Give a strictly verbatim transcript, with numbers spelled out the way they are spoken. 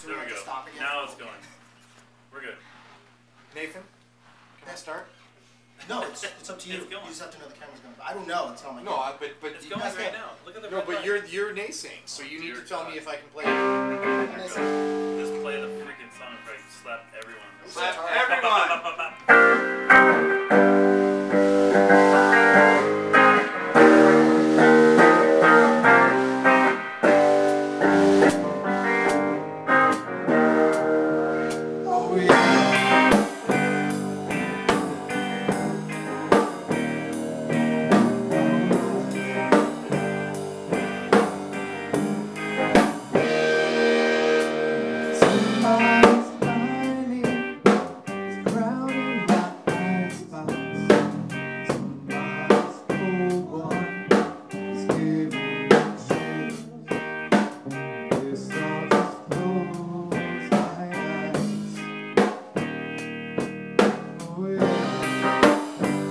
Do there we like go. a stop again? Now it's going. We're good. Nathan, can I start? No, it's, it's up to you. It's going. You just have to know the camera's going. I don't know until I'm like. No, I, but but It's you going guys right can't- now. Look at the No, red but light. you're you're naysaying, so you need Dear to tell God. me if I can play. I'm gonna Just say- play the freaking song and probably slap everyone. Slap everyone! Oh yeah. Somebody's lining is crowding my icebox. Somebody's cold one is giving me chills. Guess I'll just close my eyes. Oh yeah.